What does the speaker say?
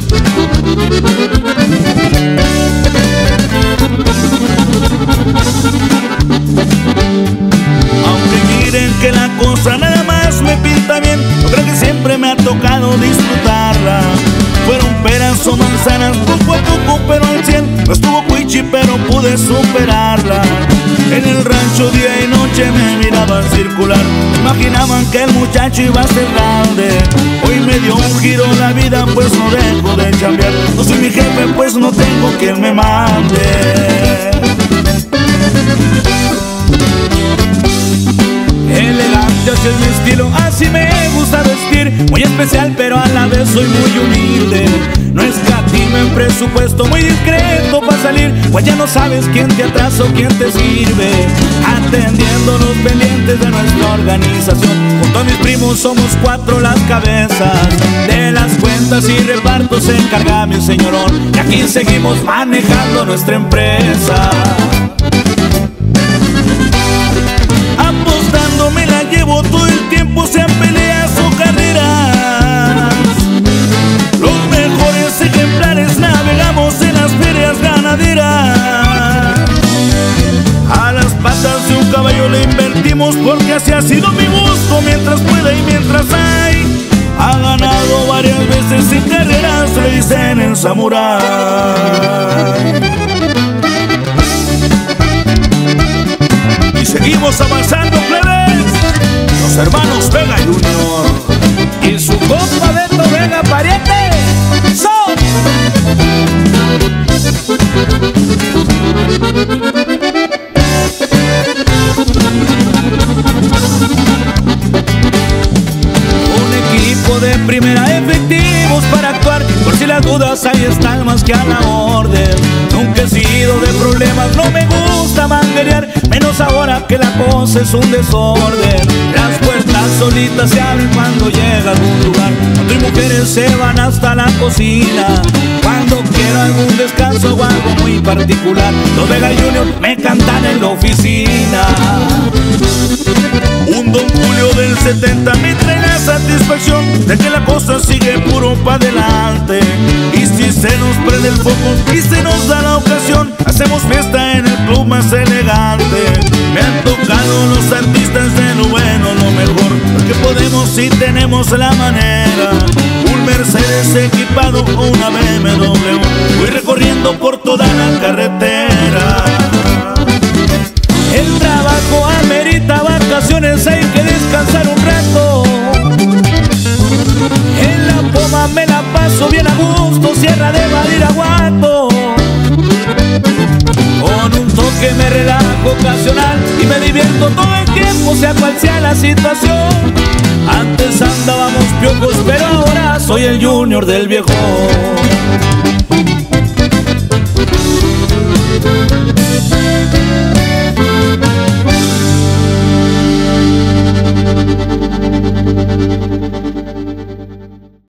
Aunque miren que la cosa nada más me pinta bien, yo creo que siempre me ha tocado disfrutarla. Fueron peras o manzanas, poco a poco pero al 100. No estuvo cuichi pero pude superarla. En el rancho día y noche me miraban circular, imaginaban que el muchacho iba a ser grande. Hoy me dio un giro la vida, pues no dejo de chambear. No soy mi jefe, pues no tengo quien me mande. Elegante, así es mi estilo, así me gusta vestir. Muy especial pero a la vez soy muy humilde. No escatimo en presupuesto, muy discreto para salir, pues ya no sabes quién te atrasa o quién te sirve. Atendiendo los pendientes de nuestra organización, junto a mis primos somos 4 las cabezas. De las cuentas y repartos se encarga mi señorón, y aquí seguimos manejando nuestra empresa. Apostando me la llevo todo el tiempo, sean peleas o carreras. Los mejores ejemplares navegamos en las ferias ganaderas. A las patas de un caballo le invertimos, porque así ha sido mi gusto, mientras pueda y mientras hay. Ha ganado varias veces en carreras, le dicen el samurái. Y seguimos avanzando, plebes. Los hermanos Vega Junior y su compa Beto Vega Pariente son. Un equipo de primera, efectivos para actuar. Por si las dudas ahí están más que a la orden. Nunca he sido de problemas, no me gusta manguerear, menos ahora que la cosa es un desorden. Las puertas solitas se abren cuando llega a algún lugar. Cuando hay mujeres se van hasta la cocina. Cuando quiero algún descanso o algo muy particular, los Vega Junior me cantan en la oficina. Un Don Julio del 70 me trae la satisfacción de que la cosa sigue puro pa' adelante. Y si se nos prende el foco y se nos da la ocasión, hacemos fiesta en el club más elegante. Me han tocado los artistas de lo bueno, lo mejor, porque podemos si tenemos la manera. Un Mercedes equipado o una BMW, voy recorriendo por toda la carretera. El trabajo amerita vacaciones, hay que descansar un rato. En la Poma me la paso bien a gusto, Sierra de Badiraguato. Con un toque me relajo ocasional y me divierto todo el tiempo, sea cual sea la situación. Antes andábamos piojos, pero ahora soy el Junior del viejo.